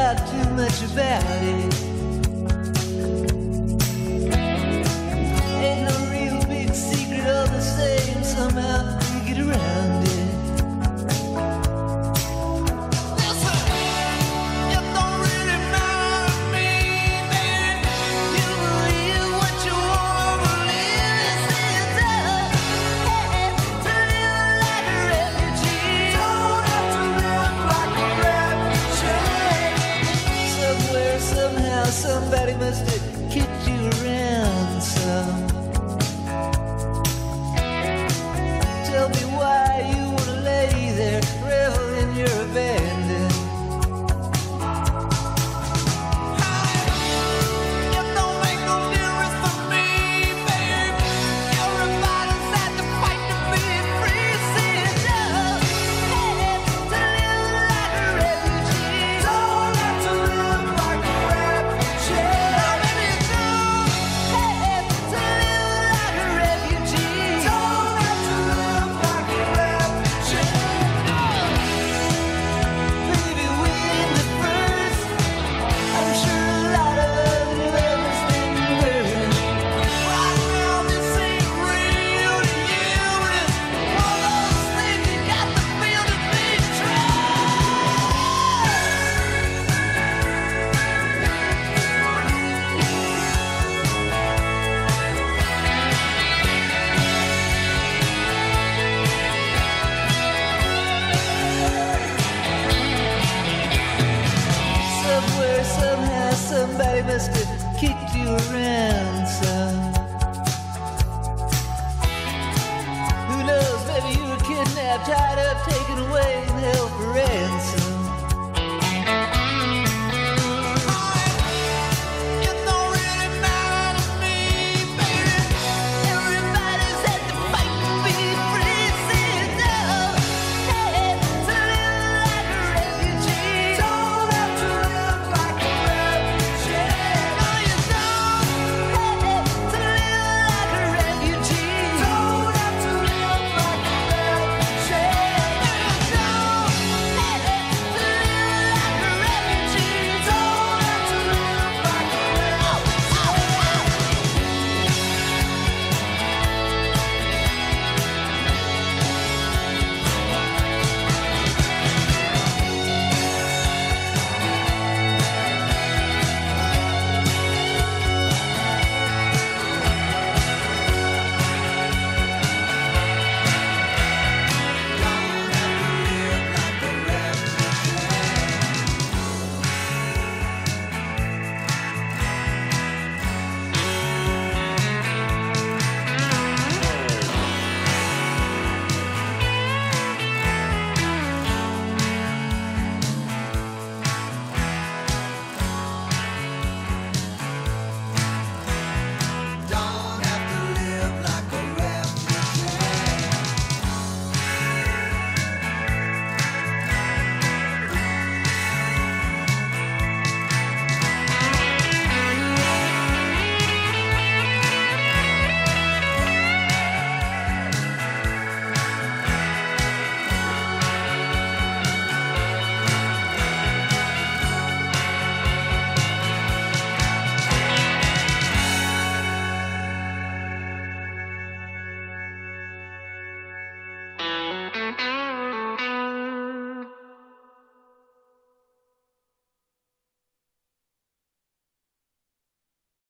out too much about it. Ain't no real big secret, all the same, somehow we get around it. Somebody must have kicked you around some. Tell me why you wanna lay there, revel in your abandon. It don't make no difference to me, babe. Everybody's had to fight to be free. See, just had to live like a refugee. Don't have to live like a somebody must have kicked you around some. Who knows, maybe you were kidnapped, tied up, taken away.